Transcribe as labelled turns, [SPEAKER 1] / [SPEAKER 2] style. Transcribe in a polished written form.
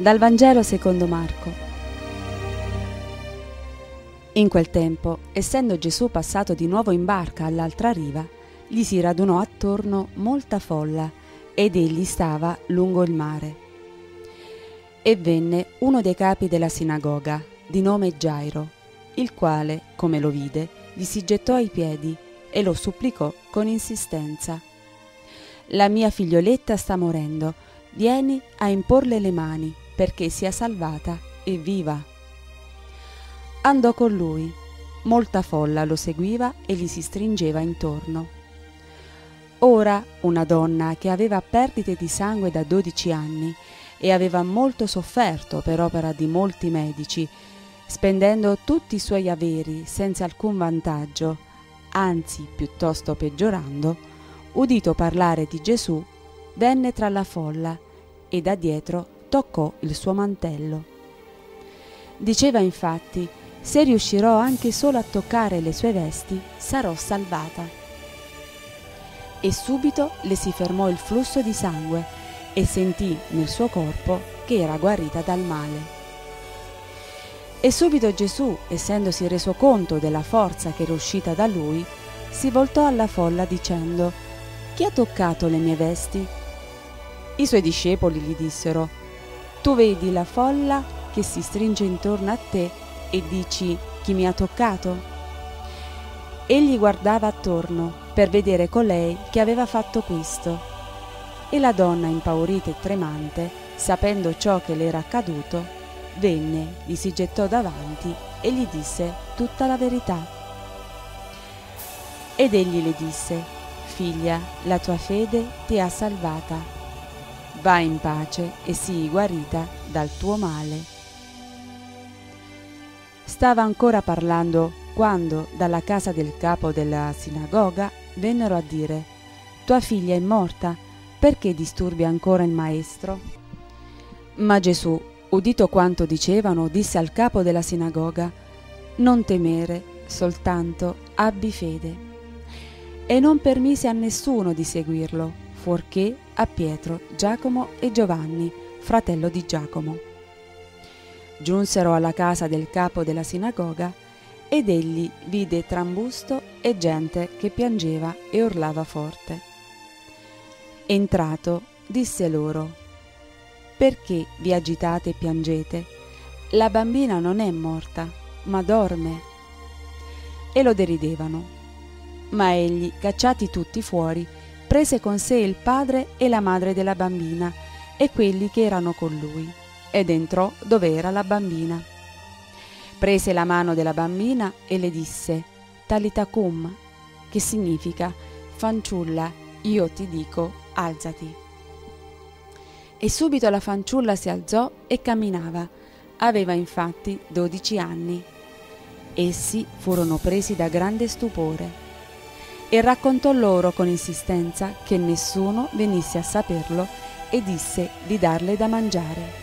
[SPEAKER 1] Dal Vangelo secondo Marco. In quel tempo, essendo Gesù passato di nuovo in barca all'altra riva, gli si radunò attorno molta folla ed egli stava lungo il mare. E venne uno dei capi della sinagoga, di nome Gairo, il quale, come lo vide, gli si gettò ai piedi e lo supplicò con insistenza: «La mia figlioletta sta morendo, vieni a imporle le mani perché sia salvata e viva». Andò con lui, molta folla lo seguiva e gli si stringeva intorno. Ora una donna che aveva perdite di sangue da 12 anni e aveva molto sofferto per opera di molti medici, spendendo tutti i suoi averi senza alcun vantaggio, anzi piuttosto peggiorando, udito parlare di Gesù, venne tra la folla e da dietro toccò il suo mantello. Diceva infatti: «Se riuscirò anche solo a toccare le sue vesti, sarò salvata». E subito le si fermò il flusso di sangue e sentì nel suo corpo che era guarita dal male. E subito Gesù, essendosi reso conto della forza che era uscita da lui, si voltò alla folla dicendo: «Chi ha toccato le mie vesti?» I suoi discepoli gli dissero: «Tu vedi la folla che si stringe intorno a te e dici: chi mi ha toccato?» Egli guardava attorno per vedere colei che aveva fatto questo. E la donna, impaurita e tremante, sapendo ciò che le era accaduto, venne, gli si gettò davanti e gli disse tutta la verità. Ed egli le disse: «Figlia, la tua fede ti ha salvata. Vai in pace e sii guarita dal tuo male». Stava ancora parlando quando dalla casa del capo della sinagoga vennero a dire: «Tua figlia è morta, perché disturbi ancora il maestro?» Ma Gesù, udito quanto dicevano, disse al capo della sinagoga: «Non temere, soltanto abbi fede». E non permise a nessuno di seguirlo, fuorché a Pietro, Giacomo e Giovanni, fratello di Giacomo. Giunsero alla casa del capo della sinagoga ed egli vide trambusto e gente che piangeva e urlava forte. Entrato, disse loro: «Perché vi agitate e piangete? La bambina non è morta, ma dorme». E lo deridevano. Ma egli, cacciati tutti fuori, prese con sé il padre e la madre della bambina e quelli che erano con lui, ed entrò dove era la bambina. Prese la mano della bambina e le disse: «Talita cum», che significa: «Fanciulla, io ti dico, alzati». E subito la fanciulla si alzò e camminava. Aveva infatti 12 anni. Essi furono presi da grande stupore. E raccontò loro con insistenza che nessuno venisse a saperlo e disse di darle da mangiare.